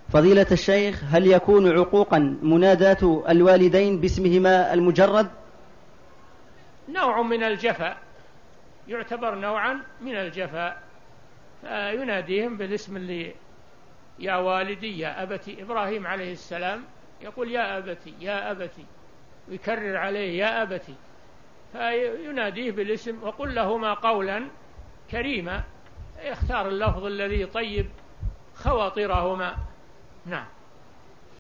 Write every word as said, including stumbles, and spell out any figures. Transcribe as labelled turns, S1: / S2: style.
S1: فضيلة الشيخ، هل يكون عقوقا مناداة الوالدين باسمهما المجرد؟
S2: نوع من الجفاء، يعتبر نوعا من الجفاء، فيناديهم بالاسم اللي يا والدي يا أبتي. إبراهيم عليه السلام يقول يا أبتي يا أبتي، ويكرر عليه يا أبتي، فيناديه بالاسم وقل لهما قولا كريما، يختار اللفظ الذي يطيب خواطرهما. نعم.